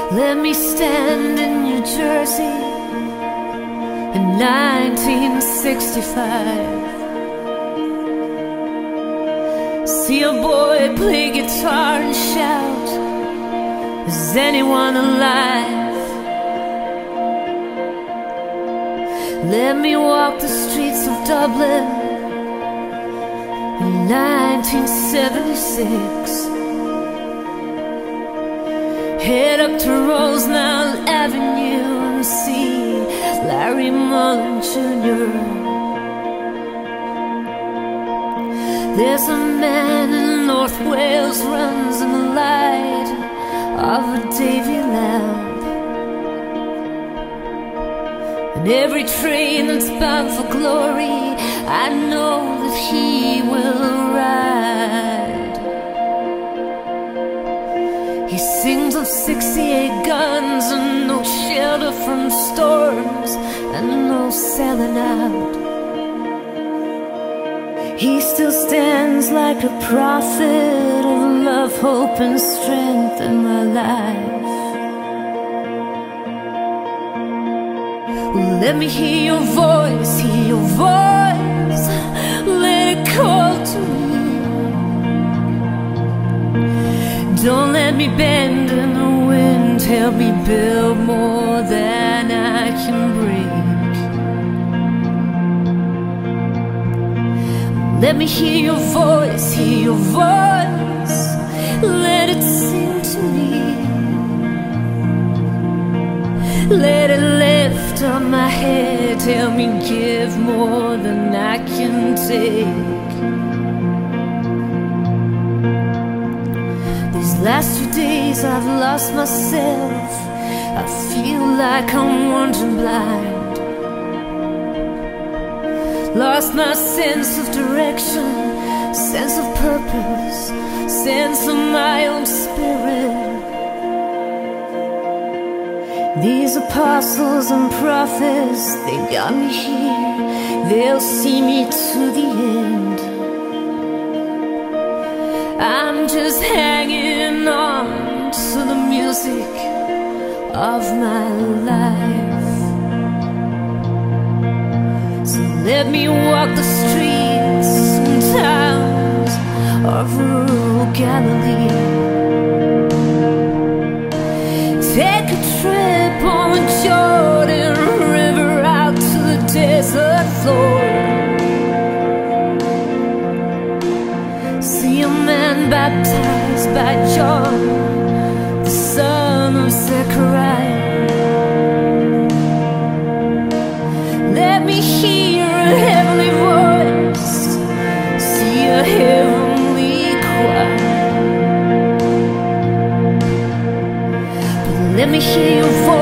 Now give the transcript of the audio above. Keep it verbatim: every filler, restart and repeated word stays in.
Let me stand in New Jersey in nineteen sixty-five. See a boy play guitar and shout, is anyone alive? Let me walk the streets of Dublin in nineteen seventy-six. Head up to Rosemount Avenue and see Larry Mullen Junior There's a man in North Wales runs in the light of a Davy lamp, and every train that's bound for glory, I know that he will ride. He sings of sixty-eight guns and no shelter from storms and no selling out. He still stands like a prophet of love, hope and strength in my life. Let me hear your voice, hear your voice, let it call to me. Don't let me bend in the wind, help me build more than I can break. Let me hear your voice, hear your voice, let it sing to me. Let it lift up my head, help me give more than I can take. These last few days I've lost myself, I feel like I'm wandering blind. Lost my sense of direction, sense of purpose, sense of my own spirit. These apostles and prophets, they got me here, they'll see me to the end. I'm just hanging on to the music of my life. So let me walk the streets and towns of rural Galilee. Take a trip on the Jordan River out to the desert floor. See a man baptized by John, the son of Zechariah. Let me hear a heavenly voice, see a heavenly choir. But let me hear your voice.